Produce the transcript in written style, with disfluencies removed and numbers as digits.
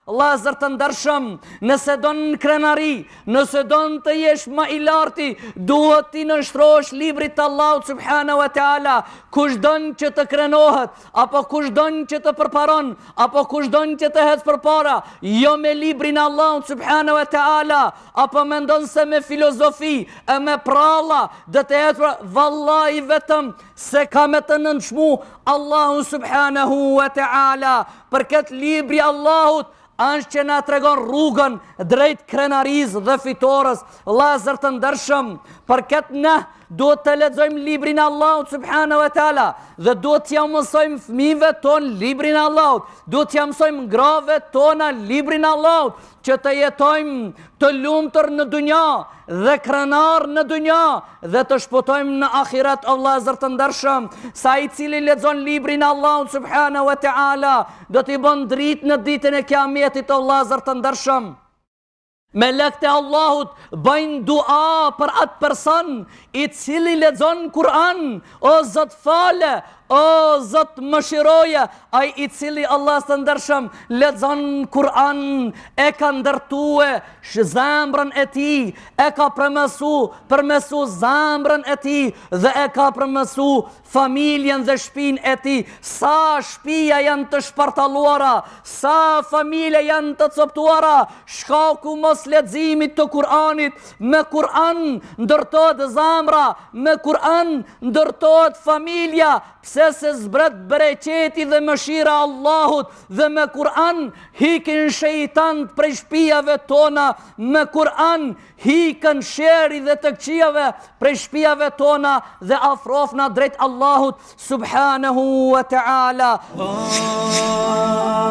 Vëllezër të ndershëm, nëse do në krenari, nëse do në të jesh më i larti, duhet ti nështrosh librit të Allahut subhanahu wa taala. Kush don që të krenohet, apo kush don që të përparon, apo kush don që të hec përpara, jo me librin e Allahut subhanahu wa taala, apo mendon se me filozofi e me pralla do të ecë, vallahi vetëm se ka me të nënçmu Allahu subhanahu wa taala. Për këtë libri Allahut është që na tregon rrugën drejt krenarisë dhe fitores. Vëllezër të ndershëm, për këtë ne duhet të lexojmë librin e Allahut subhanahu wa taala dhe duhet t'ja mësojmë fëmijëve ton librin e Allahut, duhet t'ja mësojmë grave tona librin e Allahut, që të jetojmë të lumtur në dunja dhe krenar në dunja dhe të shpëtojmë në ahiret. O vëllezër të ndershëm, sa i cili lexon librin e Allahut subhanahu wa taala do t'i bën dritë në ditën e kiametit. O vëllezër të ndershëm, melekët e Allahut bëjnë dua për atë person i cili lexon Kur'an. O Zot fale, o Zot mëshiroje, ai i cili, Allah të ndershëm, lexon Kur'an e ka ndërtue zemrën e tij, e ka përmesu zemrën e tij dhe e ka përmesu familjen dhe shtëpinë e tij. Sa shtëpia janë të shpartalluara, sa familje janë të coptuara, shkaku mos leximit të Kur'anit. Me Kur'an ndërtohet zemra, me Kur'an ndërtohet familja. Pse se zbret bereqeti dhe mëshira Allahut, dhe me Kur'an hikin shejtant prej shtëpiave tona, me Kur'an hikën sheri dhe të këqijave prej shtëpiave tona dhe afrofna drejt Allahut subhanahu wa ta'ala.